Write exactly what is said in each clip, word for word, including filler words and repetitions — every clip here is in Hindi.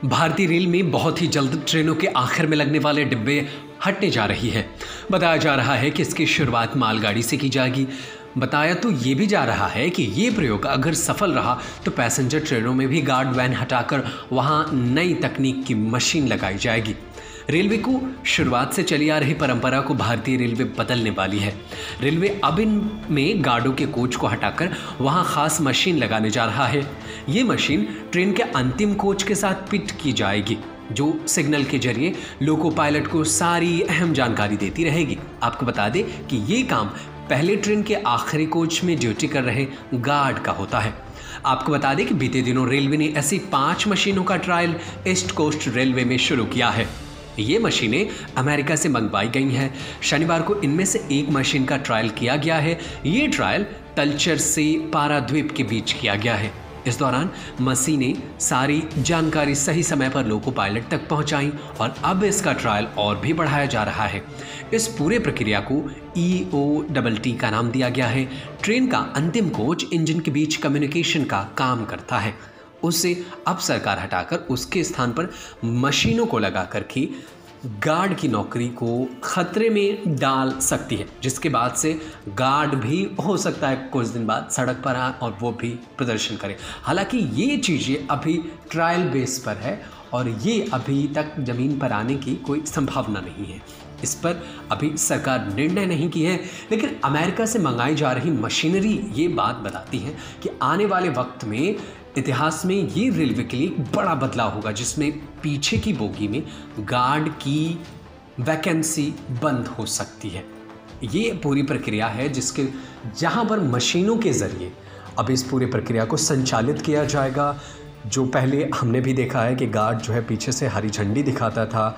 भारतीय रेल में बहुत ही जल्द ट्रेनों के आखिर में लगने वाले डिब्बे हटने जा रही है। बताया जा रहा है कि इसकी शुरुआत मालगाड़ी से की जाएगी। बताया तो ये भी जा रहा है कि ये प्रयोग अगर सफल रहा तो पैसेंजर ट्रेनों में भी गार्ड वैन हटाकर वहाँ नई तकनीक की मशीन लगाई जाएगी। रेलवे को शुरुआत से चली आ रही परंपरा को भारतीय रेलवे बदलने वाली है। रेलवे अब इनमें गार्डों के कोच को हटाकर वहां खास मशीन लगाने जा रहा है। ये मशीन ट्रेन के अंतिम कोच के साथ फिट की जाएगी, जो सिग्नल के जरिए लोको पायलट को सारी अहम जानकारी देती रहेगी। आपको बता दें कि ये काम पहले ट्रेन के आखिरी कोच में ड्यूटी कर रहे गार्ड का होता है। आपको बता दें कि बीते दिनों रेलवे ने ऐसी पांच मशीनों का ट्रायल ईस्ट कोस्ट रेलवे में शुरू किया है। ये मशीनें अमेरिका से मंगवाई गई हैं। शनिवार को इनमें से एक मशीन का ट्रायल किया गया है। ये ट्रायल तलचर से पाराद्वीप के बीच किया गया है। इस दौरान मशीनें सारी जानकारी सही समय पर लोको पायलट तक पहुंचाई और अब इसका ट्रायल और भी बढ़ाया जा रहा है। इस पूरे प्रक्रिया को ई ओ डबल टी का नाम दिया गया है। ट्रेन का अंतिम कोच इंजन के बीच कम्युनिकेशन का काम करता है। उसे अब सरकार हटाकर उसके स्थान पर मशीनों को लगा करके गार्ड की नौकरी को खतरे में डाल सकती है, जिसके बाद से गार्ड भी हो सकता है कुछ दिन बाद सड़क पर आए और वो भी प्रदर्शन करे। हालांकि ये चीज़ें अभी ट्रायल बेस पर है और ये अभी तक ज़मीन पर आने की कोई संभावना नहीं है। इस पर अभी सरकार निर्णय नहीं की है, लेकिन अमेरिका से मंगाई जा रही मशीनरी ये बात बताती है कि आने वाले वक्त में इतिहास में ये रेलवे के लिए एक बड़ा बदलाव होगा, जिसमें पीछे की बोगी में गार्ड की वैकेंसी बंद हो सकती है। ये पूरी प्रक्रिया है जिसके जहां पर मशीनों के ज़रिए अब इस पूरी प्रक्रिया को संचालित किया जाएगा। जो पहले हमने भी देखा है कि गार्ड जो है पीछे से हरी झंडी दिखाता था,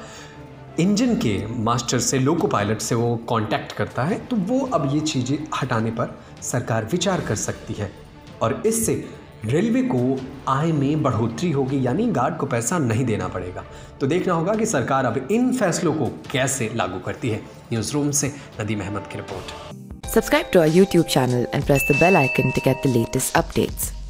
इंजन के मास्टर से लोको पायलट से वो कांटेक्ट करता है, तो वो अब ये चीज़ें हटाने पर सरकार विचार कर सकती है और इससे रेलवे को आय में बढ़ोतरी होगी, यानी गार्ड को पैसा नहीं देना पड़ेगा। तो देखना होगा कि सरकार अब इन फैसलों को कैसे लागू करती है। न्यूज़ रूम से नदीम अहमद की रिपोर्ट। Subscribe to our YouTube channel and press the bell icon to get the latest updates.